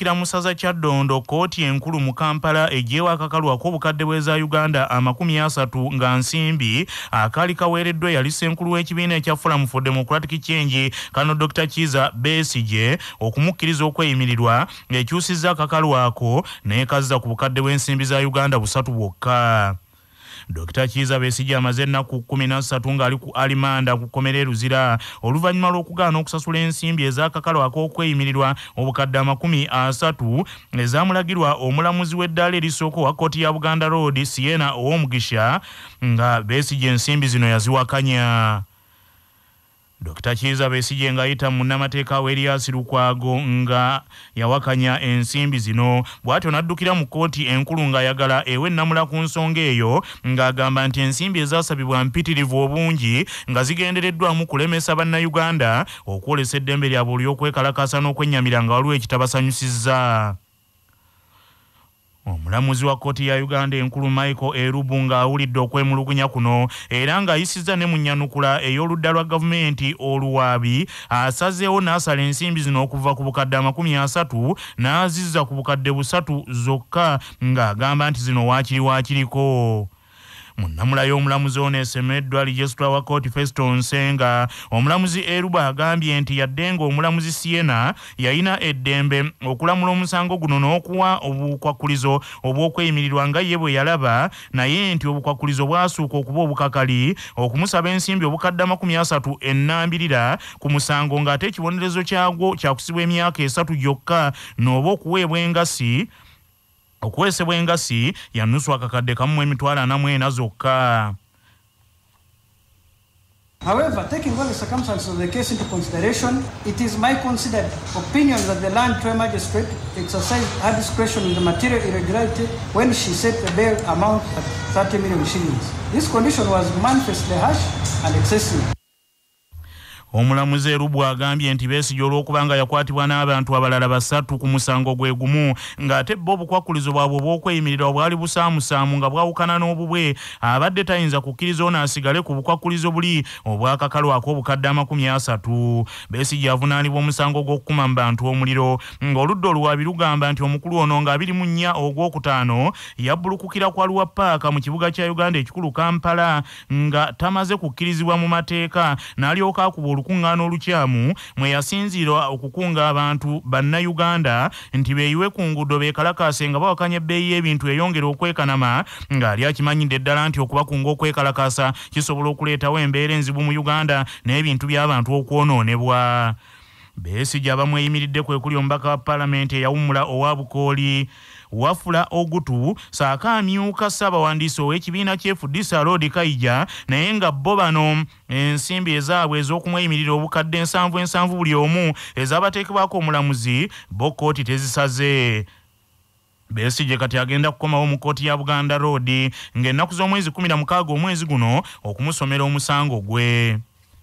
Okuddukira mu ssaza Kyaddondo kkooti enkulu mu Kampala eggyeewo Akakalu ak'obukadde bw'eza Uganda 30 nga nsimbi akaali kaweereddwa yali ssenkulu w'ekibiina ekya Forum for Democratic Change kano Dr. Kizza Besigye okumukkiriza okweyimirirwa ng'ekyusizza Akakalu ako n'ekazza ku bukadde bw'ensimbi za Uganda 3 bwokka. Dr. Kizza Besigye amaze ennaku 13 ng'ali ku alimanda ku kkomera e Luzira oluvannyuma lw'okugaana okusasula ensimbi ez'Akakalu ak'okweyimirirwa obukadde 30 ezamulagirwa omulamuzi w'eddaala erisooka wa kkooti ya Buganda Road Siena Ow'omugisha nga Besigye ensimbi zino yaziwakanya. Dr. Kizza Besigye ng'ayita munnamateeka we Erias Lukwago nga yawakanya ensimbi zino bw'atyo n'addukira mu kkooti enkulu ng'ayagala ewe nnamula ku nsonga eyo ng'agamba nti ensimbi ezaasabibwa mpitirivu obungi nga zigendereddwamu kulemesa bannayuganda okwolesa eddembe lyabwe olw'okwekalakasa n'okwennyamira nga waliwo ekitabasanyusizza. Omulamuzi wa kkooti ya Uganda enkulu Michael Erubu ng'awulidde okwemulugunya kuno era ng'ayisizza ne mu nnyanukula ey'oludda lwa gavumenti oluwaabi asazeewo n'asala ensimbi zino okuva ku bukadde 30 n'azizza ku bukadde 3 zokka ng'agamba nti zino waakiriko. Munnamula y'omulamuzi ono esemeddwa Registrar wa Court Feston Nsenga, omulamuzi Eruba agambye nti yadde ng'omulamuzi Siena yalina eddembe okulamula omusango guno n'okuwa obukwakkulizo obw'okweyimirirwa nga ye bwe yalaba, naye nti obukwakkulizo bwasooka okuba obukakali okumusaba ensimbi obukadde 30 ennambirira ku musango ng'ate ekibonerezo kyagwo kyakusibwa emyaka 3 gyokka n'oba okuweebwa engasi okuweesebwa engasi ya nusu akakadde kamu emitwalo 44 zokka. However, taking all the circumstances of the case into consideration, it is my considered opinion that the Land Trial Magistrate exercised her discretion in the material irregularity when she set the bail amount at 30 million shillings. This condition was manifestly harsh and excessive. Omulamuzi Erubu agambye nti Besigye olw'okubanga yakwatibwa n'abantu abalala 3 ku musango gwe gumu ng'ate bo obukwakkulizo bwabwe obw'okweyimirirwa bwali busaamusaamu nga bwawukana n'obubwe abadde tayinza kukkiriza ono asigale ku bukwakkulizo buli obw'Akakalu ak'obukadde 30. Besigye avunaanibwa omusango gw'okukuma mu bantu omuliro ng'oludda oluwaabi lugamba nti omukulu ono nga 24 Ogwokutaano yabbulukukira kwa Luwa Paaka mu kibuga kya Uganda ekikulu Kampala nga tamaze kukkirizibwa mu mateeka n'alyoka akuba olukungaana olukyamu mwe yasinziirwa okukunga abantu bannayuganda nti beeyiwe ku nguudo beekalakaase nga bawakanya ebbeeyi y'ebintu eyongera okwekanama ng'ali akimanyidde ddala nti okubakunga okwekalakaasa kisobola okuleetawo embeera enzibu mu Uganda n'ebintu by'abantu okwonoonebwa. Besigye abamweyimiridde kwe kuli omubaka wa Paalamenti eyawummula owa Bukooli Wafula Ogutu saaka amyuka Ssaabawandiisi ow'ekibiina ky'Efudisa Road Kayija naye nga bo bano ensimbi ezaabwe ez'okumweyimirira obukadde 70 buli omu ez'abateekebwako omulamuzi bo kkooti tezisaze. Besigye kati agenda kukomawo mu kkooti ya Buganda Road ng'ennaku z'omwezi 16 omwezi guno okumusomera omusango gwe.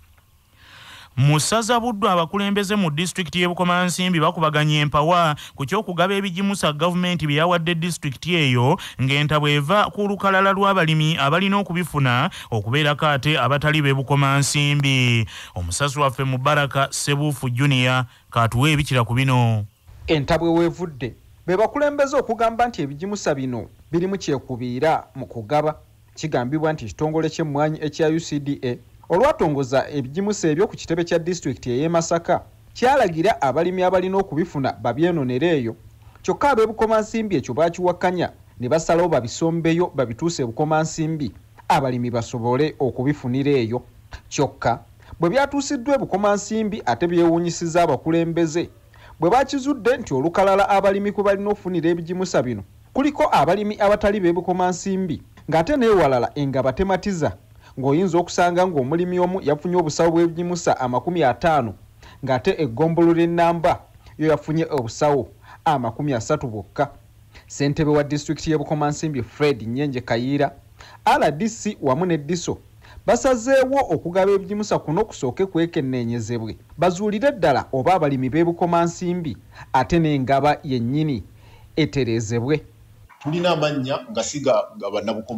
Musaza Buddu abakulembeze mu disitulikiti y'e Bukomansimbi bakubaganya empawa ku ky'okugaba ebigimusa gavumenti bye yawadde disitulikiti eyo ng'entabo eva ku lukalala lw'abalimi abalina okubifuna okubeerako ate abatali b'e Bukomansimbi. Omusasi waffe Mubaraka Sebuufu Junior katuwe ebikira ku bino. Entabwe weevudde be bakulembeze okugamba nti ebigimusa bino birimu kyekubiira mu kugaba. Kigambibwa nti ekitongole ky'emmwanyi ekya UCDA olwatongoza ebigimusa ebyo ku kitebe kya disitulikiti ey'e Masaka kyalagira abalimi abalina okubifuna babyenonera eyo. Kyokka ab'e Bukomansimbi ekyo baakiwakanya ne basalawo babisombeyo babituuse e Bukomansimbi abalimi basobole okubifunira eyo. Kyokka bwe byatuusiddwa e Bukomansimbi ate byewuunyisizza abakulembeze bwe bakizudde nti olukalala abalimi kwe balina okufunira ebigimusa bino kuliko abalimi abatali b'e Bukomansimbi ng'ate n'ewalala enga batematiza ng'oyinza okusanga ng'omulimi omu yafunye obusawo bw'ebigimusa 50 ng'ate eggombolo ly'ennamba yo yafunye obusawo 30 bwokka. Ssentebe wa disitulikiti y'e Bukomansimbi Fred Nyenje Kayiira, RDC wamu ne Diso basazeewo okugaba ebigimusa kuno kusooke kwekenneenyezebwe bazuulire ddala oba abalimi b'e Bukomansimbi ate n'engaba yennyini etereezebwe. Tulina amannya nga siga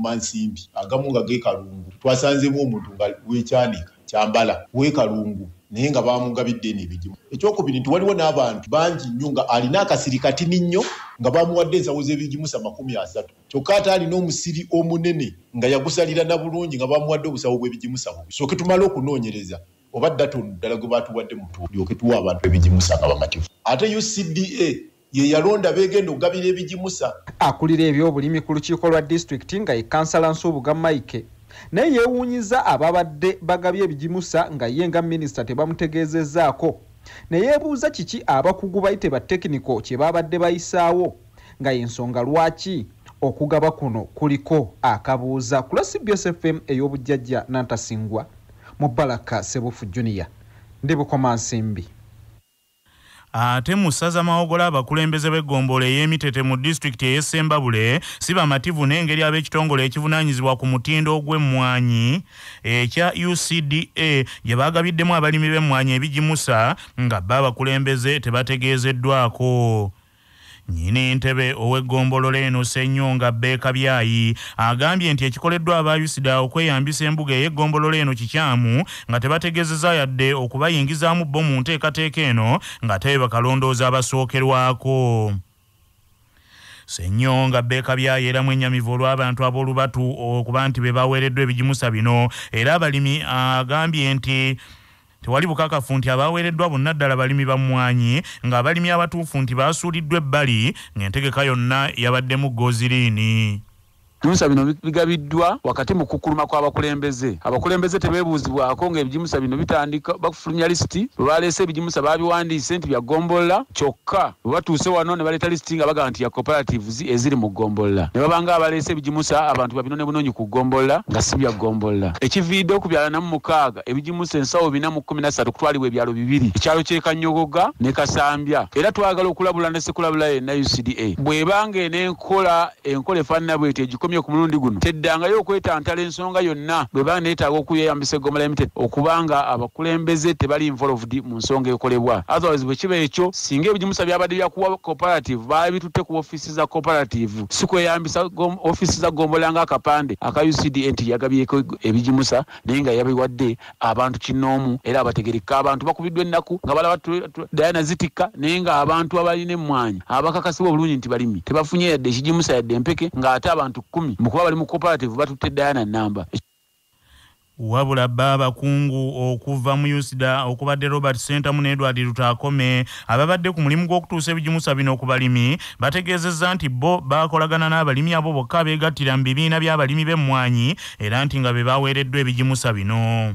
Bannabukomansimbi agamu nga g'ekalungu. Twasanzemu omuntu nga w'ekyanika kyambala w'ekalungu naye nga bamugabidde n'ebigimusa. Ekyokubiri nti waliwo n'abantu bangi nnyo nga alina akasiri katini nnyo nga bamuwadde ensawo z'ebigimusa 30 kyokka ate alina omusiri omunene nga yagusalira na bulungi nga bamuwadde obusawo bw'ebigimusa bubi. Sooke tumale okunoonyereza oba datono ddala gwe baatuwadde mu tulyoke tuwa abantu ebigimusa nga bamativu. Ate UCDA ye yalonda begenda okugabira ebigimusa. Akulira ebyobulimi ku lukiiko lwa disitulikiti nga ye kansala Nsubuga Mike naye yeewuunyiza ababadde bagabye ebigimusa nga ye nga minisita tebamutegeezezzaako ne yeebuuza kiki abakugu bayite ba tekiniko kye babadde bayisaawo nga y'ensonga lwaki okugaba kuno kuliko akabuuza ku CBS FM ey'obujjajja Nantasingwa mu Baraka Sebufu Junior ndi Bukoma Nsimbi. Ate musaza mawogola abakulembeze b'eggombolola ey'emitete mu disitulikiti ey'Essembabule si bamativu n'engeri ab'ekitongole ekivunaanyizibwa ku mutindo gw'emmwanyi ekya UCDA gye baagabiddemu abalimi b'emmwanyi ebigimusa nga bo abakulembeze tebategeezeddwako. Nyini ntebe ow'eggombolola eno Ssennyonga Beekabyayi agambye nti ekikoleddwa aba UCDA okweyambisa embuga ey'eggombolola eno kikyamu nga tebategeezezza yadde okubayingizaamu bo mu nteekateeka eno nga tebe bakalondooza abasookerwako. Ssennyonga Beekabyayi era mwennyamivu olw'abantu ab'olubatu okuba nti be baweereddwa ebigimusa bino era abalimi agambye nti tewali bukakafu nti abaweereddwa bonna ddala balimi bamwanyi ng'abalimi abatuufu nti baasuuliddwa ebbali ng'entegeka yonna yabaddemu goziriini. Ebigimusa bino bigabiddwa wakati mu kukuluma kw'abakulembeze. Abakulembeze tebeebuuzibwako ng'ebigimusa bino bitandika bakufulumya lisiti bwe baleese ebigimusa baabiwandiise nti bya ggombolola kyokka bwe batuuse wano ne baleeta lisiti nga baga nti ya cooperatives eziri mu ggombolola ne babanga abaleese ebigimusa abantu babinone bunonyi ku ggombolola nga si bya ggombolola. Ekiviidde ku byala 46 ebigimusa ensawo 413 kutwalibwa ebyalo 2 ekyalo ky'e Kanyogoga ne Kasambya. Era twagala okulabula ne sekulabula yenna UCDA bw'ebanga enkola efaanana bw'eti ku mulundi guno teddangayo okwetantala ensonga yonna bwe baba neetaaga okuyeyambisa eggombolola y'emitete okubanga abakulembeze tebali involved mu nsonga ekolebwa. Otherwise bwe kiba ekyo singa ebigimusa byabadde byakuwa cooperative baabitutte ku ofiisi za cooperative si kweyambisa ofiisi za ggombolola ng'akapande aka UCDA nti yagabyeko ebigimusa naye nga yabiwadde abantu kinnoomu era abategereka. Abantu bakubiddwa ennaku nga balaba Diana zitikka naye nga abantu abalina emmwanyi abakakasibwa obulungi nti balimi tebafunye yadde ekigimusa yadde empeke ng'ate abantu 10 mukuba bali mu cooperative batutte Diana namba. Wabula baba kungu okuva mu UCDA okubadde Robert Sentamu ne Edward Lutakome ababadde ku mulimu gw'okutuusa ebigimusa bino ku balimi bategeezezza nti bo bakolagana n'abalimi abo bokka beegattira mu bibiina by'abalimi b'emmwanyi era nti nga be baweereddwa ebigimusa bino.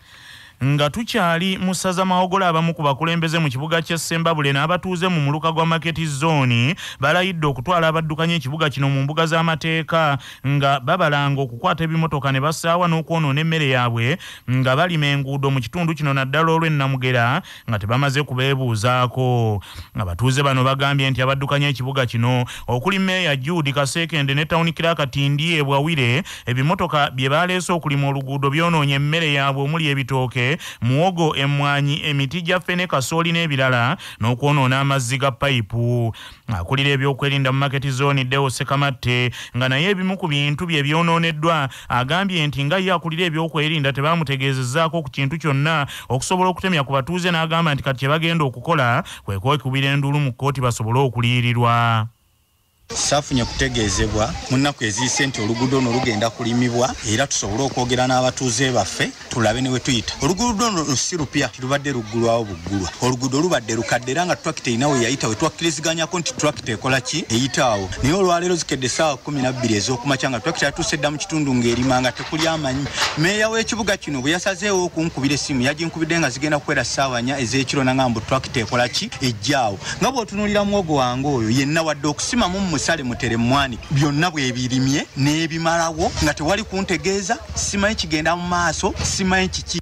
Nga tukyali musaza mawogola abamu ku bakulembeze mu kibuga kya Ssembabule n'abatuuze mu muluka gwa Market Zone balayidde okutwala abaddukanya ekibuga kino mu mbuga z'amateeka nga babalanga okukwata ebimotoka ne basaawa n'okwonoona emmere yaabwe nga balima enguudo mu kitundu kino naddala olw'ennamugera nga tebamaze kubeebuuzaako. Abatuuze bano bagambye nti abaddukanya ekibuga kino okuli Meeya Jude Kasekende ne Town Clerk Tindi Bwawire ebimotoka bye baleese okulima oluguudo byonoonye emmere yaabwe omuli ebitooke muwogo emmwanyi emiti gya ffene kasooli n'ebirala n'okwonoona amazzi ga payipu. Akulira ebyokwerinda mu Market Zone Deo Sekamatte nga naye ebimu ku bintu bye byonooneddwa agambye nti nga ye akulira ebyokwerinda tebamutegeezezzaako ku kintu kyonna okusobola okutemya ku batuuze n'agamba nti kati kye bagenda okukola kwe kwekubira enduulu mu kkooti basobole okuliyirirwa. Safunye kutegeezebwa mu nnaku eziyise nti oluguudo ono lugenda kulimibwa era tusobole okwogera n'abatuuze baffe tulabe ne we tuyita. Oluguudo ono si lupya lubadde luggulwawo buggulwa. Oluguudo lubadde lukadde era nga tulakita erina we yayita we twakkiriziganyako nti tulakita ekola ki eyitaawo. Naye olwaleero zikedde essaawa 12 ez'okumakya nga tulakita yatuuse dda mu kitundu ng'erima nga tekuli amanyi. Meeya w'ekibuga kino bwe yasazeewo okunkubira essimu yaginkubidde nga zigenda kukwera ssaawa 4 ez'ekiro nangamba tulakita ekola ki ejjaawo. Nga bw'otunuulira muwogo wange oyo yenna wadde okusimamu musale mutere mwani byonna bwe birimye n'ebimalawo nga tewali kuntegeeza simanyi kigenda mu maaso simanyi kiki.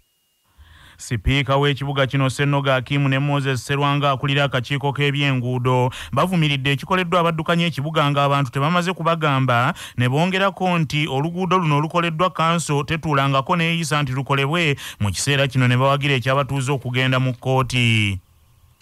Sipiika w'ekibuga kino Ssennoga Akimu ne Moses Serwanga akulira akakiiko k'ebyenguudo bavumiridde ekikoleddwa abaddukanya ekibuga ng'abantu tebamaze kubagamba ne bongerako nti oluguudo luno lukoleddwa kanso tetuulangako neeyisa nti lukolebwe mu kiseera kino ne bawagira ekyabatuuze okugenda mu kkooti.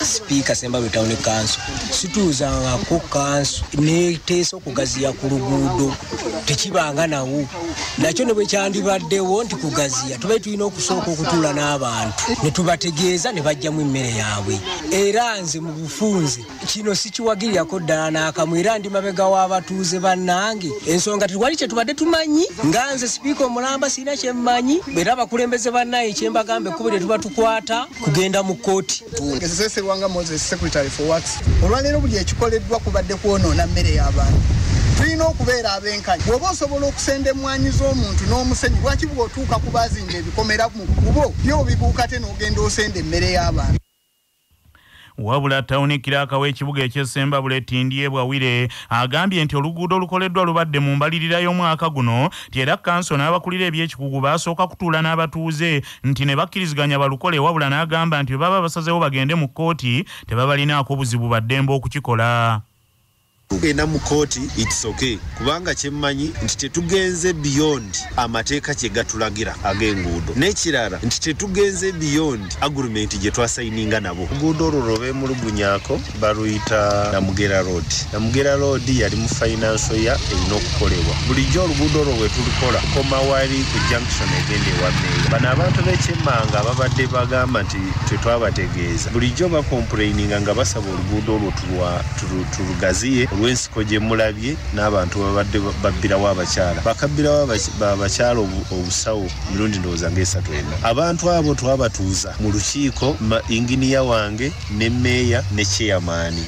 Speaker Sembabule Town Council situuzanga ku council neteesa okugaziya ku luguudo tekibanga nawo nakyo ne bwe kyandibaddewo nti kugaziya tubaye tulina okusooka okutuula n'abantu ne tubategeeza ne bajjamu emmere yaabwe era nze mu bufunze kino sikiwagirirako ddala n'akamu era ndi mabega w'abatuuze bannange ensonga tetwali kye tubadde tumanyi nga nze sipiika omulamba sirina kye mmanyi era abakulembeze bannaye kye mbagambe ekkubo lye tuba tukwata kugenda mu kkooti Seserwanga Moses Secretary for Works olwaleero buli ekikoleddwa kubadde kwonoona mmere y'abantu tulina okubeera abenkanya bw'oba osobola okusenda emmwanyi z'omuntu n'omusenyi lwaki bw'otuuka ku baazimba ebikomera mu kkubo byo bibuuka te n'ogenda osenda emmere y'abantu wabula tawuni kiraka w'ekibuga eky'Essembabule Tindye Bwawire agambye nti oluguudo lukoleddwa lubadde mu mbalirira y'omwaka guno ti era kanso n'abakulira eby'ekikugu baasooka kutuula n'abatuuze nti ne bakkiriziganya balukole wabula n'agamba nti bwe baba basazeewo bagende mu kkooti tebabalinaako buzibu baddembe okukikola. Tugenda mu kooti it's okay kubanga kyemmanyi nti tetugenze beyond amateeka kye gatulagira ag'enguudo n'ekirala nti tetugenze beyond agreement gye twasayininga nabo. Oluguudo olwo lw'emulugunyaako baluyita Namugera Road. Namugera Road yali mu financial year erina okukolebwa. Bulijjo oluguudo olwo bwe tulikola koma wali ku junction egenda ewa Meeya. Bano abantu b'ekyemmanga babadde bagamba nti tetwabategeeza. Bulijjo bakomplaininga nga basaba oluguudo olwo tulugaziye olw'ensiko gye mulabye n'abantu babadde babbirawo abakyala bakabbirawo abakyala obusawo mirundi ndowooza ng'esatu-ena. Abantu abo twabatuuza mu lukiiko inginiya wange ne mmeeya ne chairman.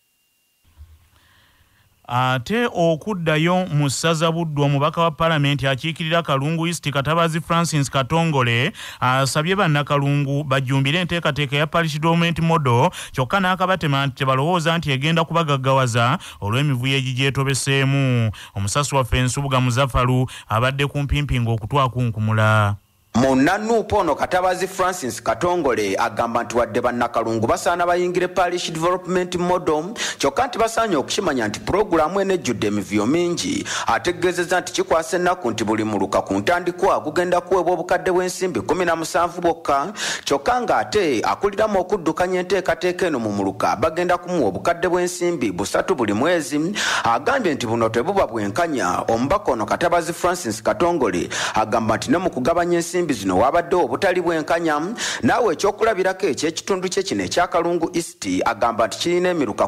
Ate okuddayo mu ssaza Buddu omubaka wa Paalamenti akiikirira Kalungu East Katabazi Francis Katongole asabye bannakalungu bajjumbire enteekateeka ya Parish Development Model kyokka n'akabatema nti tebalowooza nti egenda kubagaggawaza olw'emivuyo egigyetobeseemu. Omusasi waffe Nsubuga Muzaffalu abadde ku mpimpinga okutwakunkumula. Munanuupo ono Katabazi Francis Katongole agamba nti wadde bannakalungu basaana bayingire Parish Development Model kyokka nti basaanye okukimanya nti pulogulaamu enejjudde emivuyo mingi ategeezezza nti kikwasa ennaku nti buli muluka ku ntandikwa gugenda kuweebwa obukadde bw'ensimbi 17 bwokka kyokka ng'ate akuliramu okuddukanya enteekateeka eno mu muluka bagenda kumuwa obukadde bw'ensimbi 3 buli mwezi. Agambye nti buno tebuba bwenkanya. Omubaka ono Katabazi Francis Katongole agamba nti ne mu kugabanya ensimbi zino wabadde obutali bwenkanya. Naawe ekyokulabirako eky'ekitundu kye kino ekya Kalungu East agamba nti kirina emiruka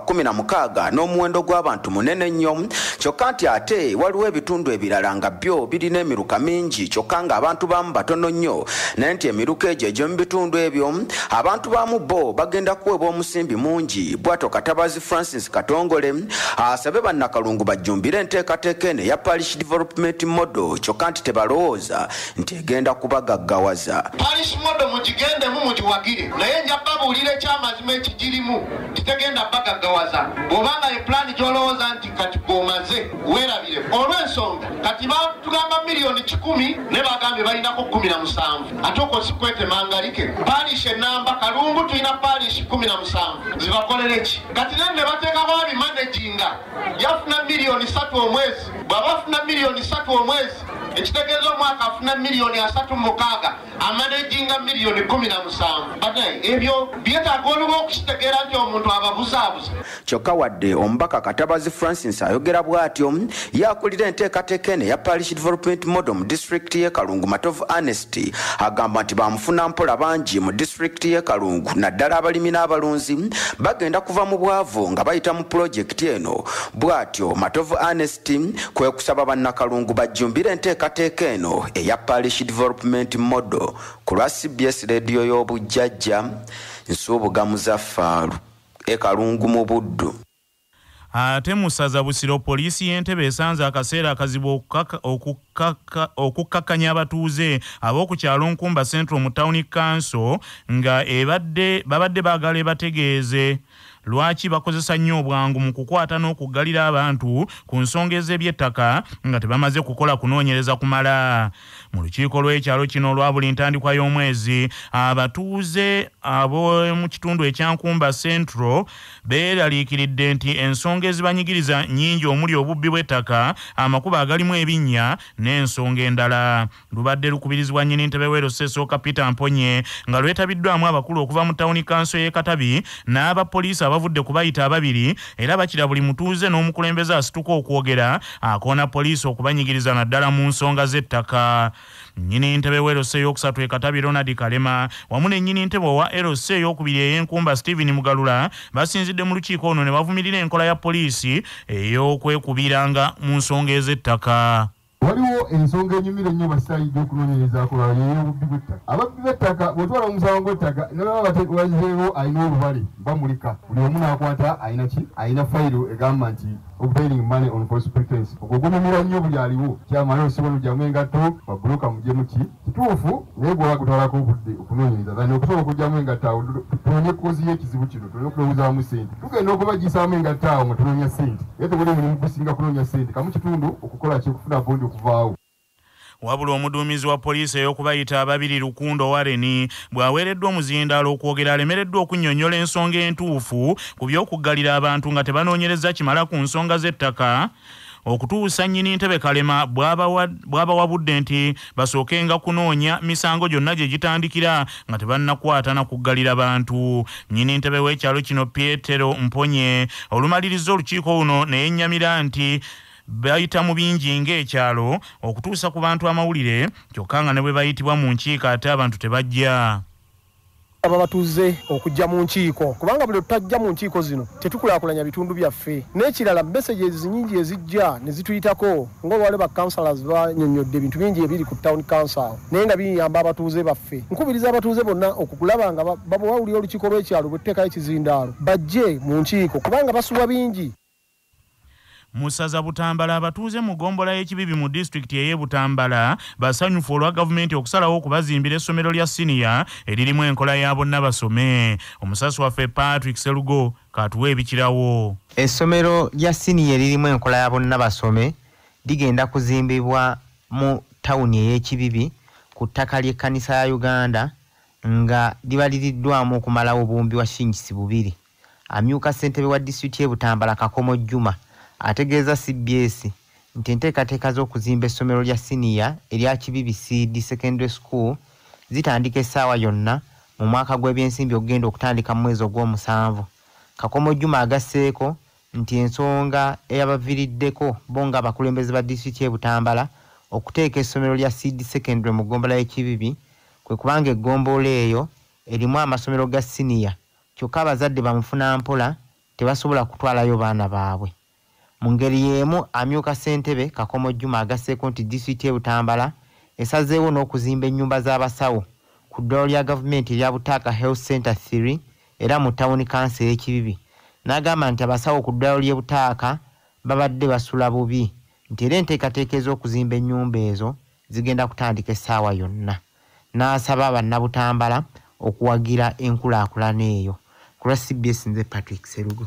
16 n'omuwendo gw'abantu munene nnyo kyokka nti ate waliwo ebitundu ebirala nga byo birina emiruka mingi kyokka ng'abantu baamu batono nnyo naye nti emiruka egyo egy'omu bitundu ebyo abantu baamu bo bagenda kuweebwa omusimbi mungi. Bw'atyo Katabazi Francis Katongole asabe bannakalungu bajjumbire enteekateeka eno eya Parish Development Model kyokka nti tebalowooza nti egenda kubagaggawaza. Parish Model mugigendemu mugiwagire naye nja babuulira ekyamazima ekigirimu titegenda bagaggawaza. Bw'obanga ye pulaani gy'olowooza nti kati gw'omaze weerabire olw'ensonga kati batugamba miliyoni 10 ne bagambye balinako 17 ate okwo sikwetemangalike. Parish enamba Kalungu tulina parish 17 zibakolera eki kati ne bateekako abimanaginga yafuna miliyoni 3 omwezi. Bw'abafuna miliyoni 3 omwezi ekitegeeza omwaka afuna miliyoni 36 amanaginga miliyoni 17. Batayi ebyo byetaaga oluba okukitegeera nti omuntu ababuzaabuza. Kyokka wadde omubaka Katabazi Francis ayogera bw'atyo yakulira enteekateeka eno ya Parish Development Model mu disitulikiti y'e Kalungu Matovu Honesty agamba nti bamufuna mpola bangi mu disitulikiti y'e Kalungu naddala abalimi n'abalunzi bagenda kuva mu bwavu nga bayita mu pulojekiti eno. Bw'atyo Matovu Honesty kwe kusaba bannakalungu bajjumbire enteekateeka eno eya Parish Development Model. Ku lwa CBS Radio y'obujjajja Nsubuga Muzaffalu e Kalungu mu Buddu. Ate mu ssaza Busiro poliisi y'Entebbe esanze akaseera akazibu okukkakanya abatuuze ab'oku kyalo Nkumba Central mu Town Council nga babadde baagala bategeeze. lwaki bakozesa nnyo obwangu mu kukwata n'okuggalira abantu ku nsonga ez'eby'ettaka nga tebamaze kukola kunoonyereza kumala. Mu lukiiko lw'ekyalo kino olwa buli ntandikwa y'omwezi, abatuuze ab'omu kitundu ekya Nkumba Central beeraliikiridde nti ensonga ezibanyigiriza nnyingi omuli obubbi bw'ettaka, amakubo agalimu ebinnya n'ensonga endala. Lubadde lukubirizibwa nnyini ntebe w'e Sesooka Peter Mponye nga lwetabiddwamu abakulu okuva mu tawuni kanso y'e Katabi n'abapoliisi abavudde kubayita ababiri, era bakira buli mutuuze n'omukulembeze asituka okwogera akoona poliisi okubanyigiriza naddala mu nsonga z'ettaka. Nnyini ntebe w'e ey'okusatu e Katabi Ronald Kalema wamu ne nnyini ntebe wa LC ey'okubiri ey'Enkumba Stephen Mugalula basinzidde mu lukiiko ono ne bavumirira enkola ya poliisi ey'okwekubiranga mu nsonga ez'ettaka. Waliwo ensonga enyumira ennyo basayidde okunoonyereza akola y'obubbi bw'ettaka. Ababbi b'ettaka bw'otwala omusango gw'ettaka ne baba batewazeewo alina olubale bamulika, buli omu n'akwata alina ki, alina fayiro egamba nti obtaining money on false pretense. Ogwo gunyumira nnyo buli aliwo, kyamala osiba lugyamu engatto babbuluka mugye mu ki kituufu, naye gwe wakutwalako obudde okunoonyereza zani okusobola okugyamu engatto awo tunonye kkozi y'ekizibu kino, tulina okulowoozaamu ssente. Tugenda okubagisaamu engatto awo nga tunoonya ssente, era tewali mulimu gusinga kunoonya ssente kamu kitundu okukola ki okufuna bondi okuvaawo. Wabula omuduumizi wa poliisi ey'okubayita ababiri Lukundo Wareni bw'aweereddwa omuzindaalo okwogera alemereddwa okunnyonnyola ensonga entuufu ku by'okuggalira abantu nga tebanoonyereza kimala ku nsonga z'ettaka, okutuusa nnyini ntebe Kalema bw'abawabudde nti basookenga kunoonya misango gyonna gye gitandikira nga tebannakwata na kuggalira bantu. Nnyini ntebe w'ekyalo kino Pietero Mponye olumaliriza olukiiko luno ne yennyamira nti bayita mu bingi ng'ekyalo okutuusa ku bantu amawulire, kyokka nga ne bwe bayitibwa mu nkiiko ate abantu tebajja. Aba batuze okujja mu nkiiko kubanga buli tutajja mu nkiiko zino tetukulaakulanya bitundu byaffe. N'ekirala messages nyingi ezijja ne zituyitako ng'olwale ba councillors bannyonnyodde ebintu bingi ebiri ku town council naye nga biyamba abatuuze baffe. Nkubiriza abatuuze bonna okulaba nga babawulira olukiiko lw'ekyalo bw'etteekayo ekizindaalo bajje mu nkiiko kubanga basuwa bingi. Musaza Butambala abatuuze mu gombola y'ekibibi mu disitulikiti ey'e Butambala basanyufu olwa gavumenti okusalawo okubazimbira essomero lya siniya eririmu enkola ya bonna basome. Omusasi waffe Patrick Serugo katuwa ebikirawo. Essomero lya siniya eririmu enkola ya bonna basome ligenda kuzimbibwa mu tawuni ey'ekibibi ku ttaka ly'ekkanisa ya Uganda nga libaliriddwamu okumalawo obuwumbi wa shingisi bubiri. Amyuka ssentebe wa disitulikiti y'e Butambala Kakomo Juma ategeeza CBS nti enteekateeka z'okuzimba essomero lya siniya erya Kibibi CD Secondary School zitandika essaawa yonna mu mwaka gw'ebyensimbi okugenda okutandika mu mwezi ogw'omusanvu. Kakomo Juma agasseeko nti ensonga eyabaviiriddeko bo nga abakulembeze ba disitulikiti y'e Butambala okuteeka essomero lya CD Secondary mu ggombolola y'Ekibibi kwe kubanga eggombolola eyo erimu amasomero ga siniya kyokka abazadde bamufuna mpola tebasobola kutwalayo baana baabwe. Mu ngeri y'emu amyuka ssentebe Kakomo Juma agasseeko nti disitulikiti y'e Butambala esazeewo n'okuzimba ennyumba z'abasawo ku ddwaliro lya gavumenti erya Butaaka Health Center 3 era mu tawuni kansi y'Ekibibi. N'agamba nti abasawo ku ddwaliro ly'e Butaaka babadde basula bubi nti era enteekateeka ez'okuzimba ennyumba ezo zigenda kutandika essaawa yonna. N'asaba bannabutambala okuwagira enkulaakulana eyo. Ku lwa CBS nze Patrick Serugo.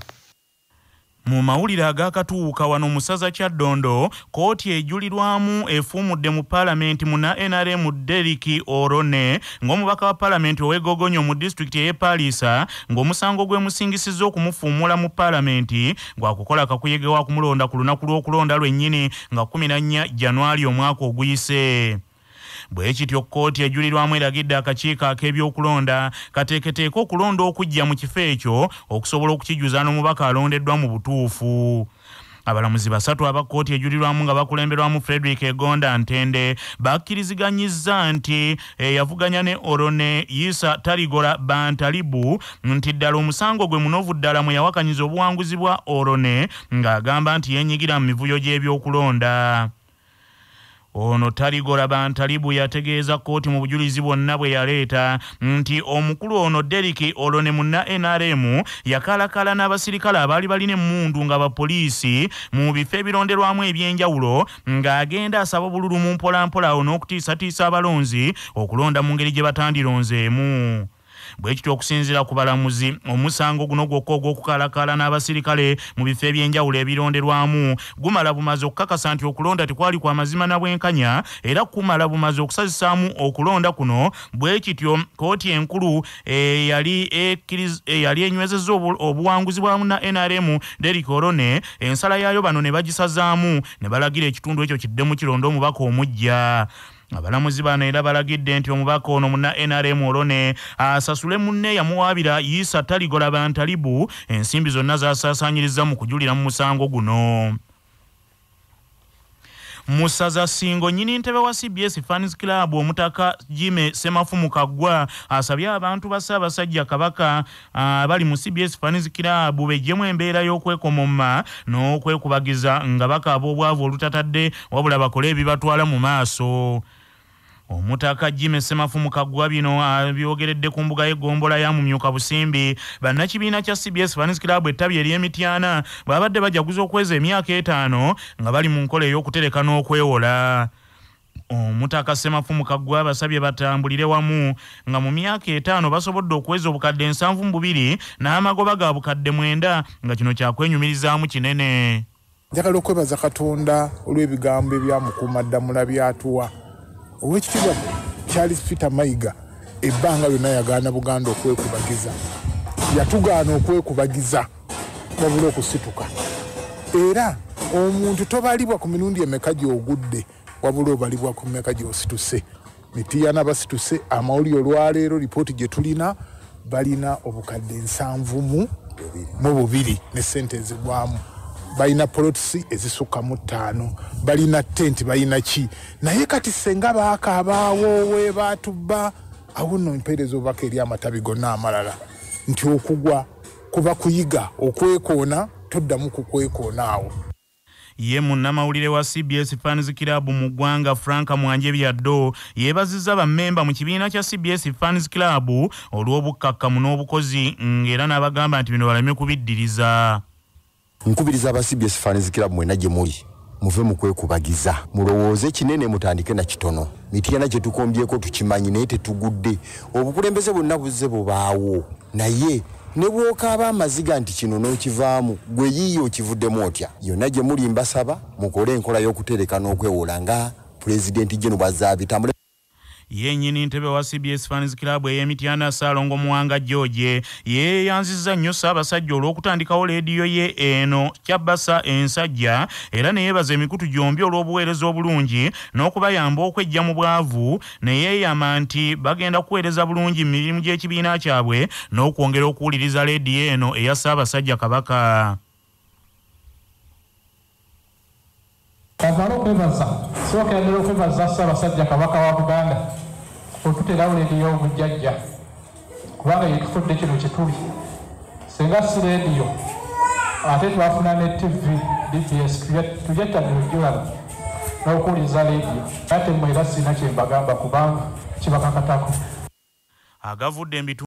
Mu mawulire agakatuuka wano mu ssaza Kyaddondo, kooti ejulirwamu efuumudde mu paalamenti muna NRM Deriki Orone ng'omubaka wa paalamenti ow'Egogonyo mu disitulikiti ey'e Paalisa ng'omusango gwemusingisizza okumufuumula mu paalamenti gwakukola kakuyege wa kumulonda ku lunaku lw'okulonda lwennyini nga 14 January omwaka oguyise. Bwe kityo kkooti ejulirwamu eragidde akakiiko ak'ebyokulonda kateeketeeka okulonda okujja mu kifo ekyo okusobola okukijuza n'omubaka alondeddwa mu butuufu. Abalamuzi basatu aba kkooti ejulirwamu nga bakulemberwamu Frederick Egonda Ntende bakkiriziganyizza nti yavuganya ne Orone Yisa Tarigora Bantalibu nti ddala omusango gwe munovu ddala mwe yawakanyiza obuwanguzi bwa Orone ng'agamba nti yeenyigira mu mivuyo gy'ebyokulonda. Ono Tarigora Bantalibu yategeeza kkooti mu bujulizi bwonna bwe yaleeta nti omukulu ono Deriki Orone munna NRM yakalakala n'abasirikale abaali balina emmundu nga bapoliisi mu bifo ebironderwamu ebyenjawulo ng'agenda asaba obululu mu mpolampola n'okutiisatiisa abalonzi okulonda mu ngeri gye batandironzeemu. bwe kityo okusinziira ku balamuzi omusango guno gwokka ogw'okukalakala n'abasirikale mu bifo eby'enjawulo ebironderwamu gumala bumaze okukakasa nti okulonda tekwali kwa mazima na bwenkanya era kumala bumaze okusazisaamu okulonda kuno bwe kityo kooti enkulu yali enywezezza obuwanguzi bwamu na NRM Derrick Orone ensala yaayo bano ne bagisazaamu ne balagira ekitundu ekyo kiddemu kironda omubaka omujja. Abalamuzi bano era balagidde nti omubaka ono muna NRM Orone asasule munne yamuwaabira Yisa Taligola Bantalibu ensimbi zonna zasaasaanyiriza mu kujulira mu musango guno. Musaza Singo nyini ntebe wa CBS Fans Club omutaka Jime Semafumu Kagwa asabye abantu Bassaabasajja Kabaka bali mu CBS Fans Club bejjemu embeera y'okwekomoma n'okwekubagiza nga bakaaba obwavu olutatadde wabula bakole ebibatwala mu maaso. Omutaka Jime Semafumu Kagwa bino byogeredde ku mbuga y'eggombola ya Mumyuka Busimbi bannakibiina kya CBS Fans Club ettabi ery'Emityana babadde bajaguza okweza emyaka 5 nga bali mu nkola ey'okutereka n'okwewola. Omutaka Semafumu Kagwa basabye batambulire wamu nga mu myaka 5 basobodde okweza obukadde 72 n'amagoba ga bukadde 9 nga kino kyakwenyumirizaamu kinene. Njagala okwebaza Katonda olw'ebigambo ebyamukuumaddamula byatuwa. Owekitiibwa Charles Peter Mayiga ebbanga lyonna yagaana Buganda okwekubagiza. Yatugaana okwekubagiza wabula okusituka. Era omuntu tobalibwa ku mirundi emeka gy'ogudde wabula obalibwa ku mmeka gy'osituse. Mityana basituse amawulire olwaleero lipooti gye tulina balina obukadde 72 ne ssente ezigwamu. Balina polotisi ezisukka mu 5 balina tenti balina ki naye kati senga baakabaawo we batubba awo nno empeereza obubaka eri amatabi gonna amalala nti okugwa kuba kuyiga okwekoona toddamu kukwekoona awo. Ye munnamawulire wa CBS Fans Club mu ggwanga Franka Mwanjebyaddo yeebazizza bammemba mu kibiina kya CBS Fans Club olw'obukkakkamu n'obukozi ng'era n'abagamba nti bino baleme kubiddiriza. Nkubiriza aba CBS Fans Club mwena gye muli muve mu kwekubagiza mulowooze kinene mutandike na kitono. Mityana gye tukombyeko tukimanyi naye tetugudde obukulembeze bwonna buzze bubaawo naye ne bw'okaaba amaziga nti kino n'okivaamu gwe yiiyo okivuddemu otya. Yonna gye muli mbasaba mukole enkola y'okutereka n'okwewola nga pulezidenti gye bw'azaabitambule. Yennyini ntebe wa CBS Fans Club ey'Emityana Saalongo Muwanga George yeeyanzizza nnyo Ssaabasajja olw'okutandikawo leediyo ye eno Kyabasa Ensajja era ne yeebaza emikutu gyombi olw'obuweereza obulungi n'okubayamba okwejja mu bwavu ne yeeyama nti bagenda kuweereza bulungi mu mirimu gy'ekibiina kyabwe n'okwongera okuwuliriza leediyo eno eya Ssaabasajja Kabaka. Kavalo okwebaza sooka yagala okwebaza Ssaabasajja Kabaka wa Buganda okuterawo leediyo obujjajja kubanga yetufudde kino kyetuli senga si leediyo ate twafuna ne TV DPS tujettanira ojjulana n'okuwuliriza leediyo ate mmwe era sirina kye mbagamba kubanga kibakakatako. Agavudde